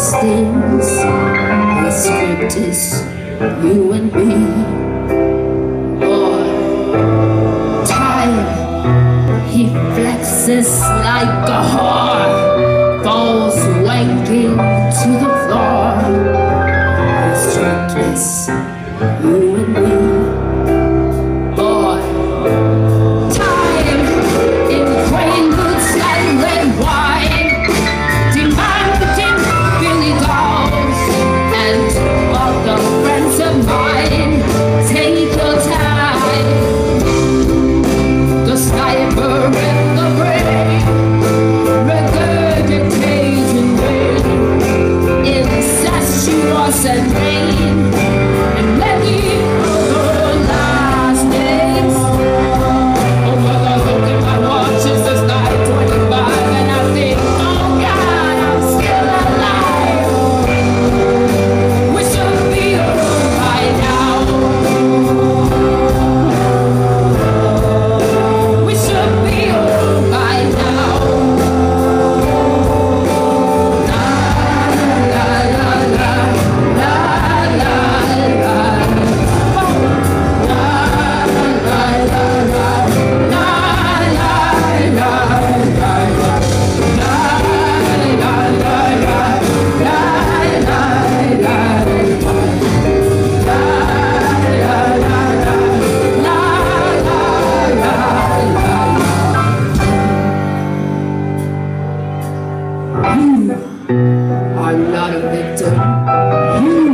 these things. The script is you and me. Or time, he flexes like a whore, falls wanking to the floor. The script is you and me. And rain and many other last names. Oh, well, I look at my watch, it's just 9:25, and I think, oh God, I'm still alive. We should be alone by now. We should be alone by now. I'm not a victim.